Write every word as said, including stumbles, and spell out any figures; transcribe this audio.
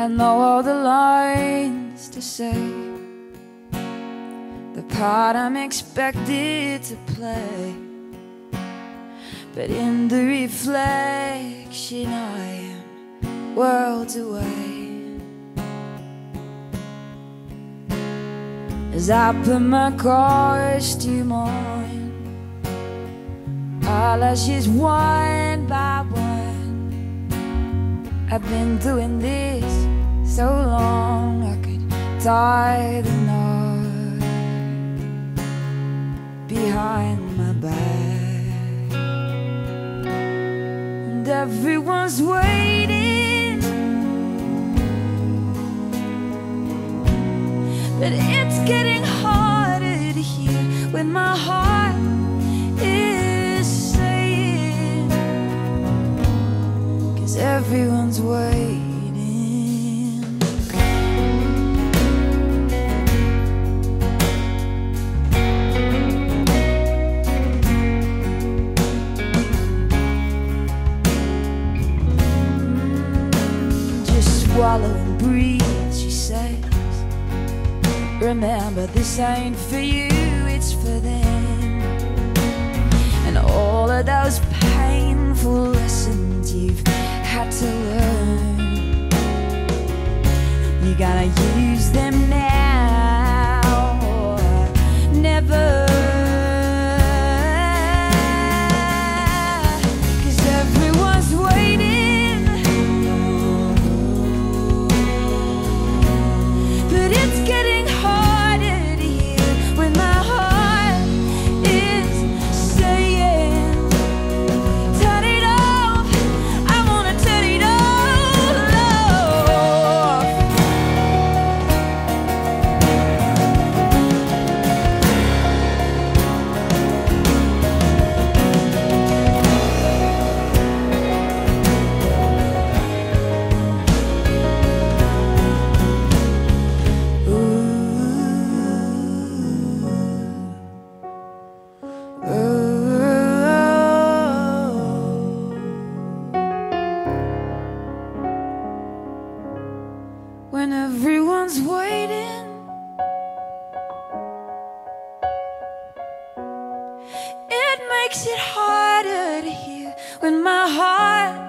I know all the lines to say, the part I'm expected to play, but in the reflection I am worlds away. As I put my costume on, eyelashes one by one, I've been doing this so long I could tie the knot behind my back. And everyone's waiting, but it's getting harder to hear when my heart is saying, 'cause everyone's waiting. Just swallow and breathe, she says. Remember, this ain't for you, it's for them. And all of those painful lessons you've had to learn, you gotta use them now or never. 'Cause everyone's waiting, but it's getting harder to hear when my heart is saying, turn it off, I wanna turn it all off. When everyone's waiting, it makes it harder to hear when my heart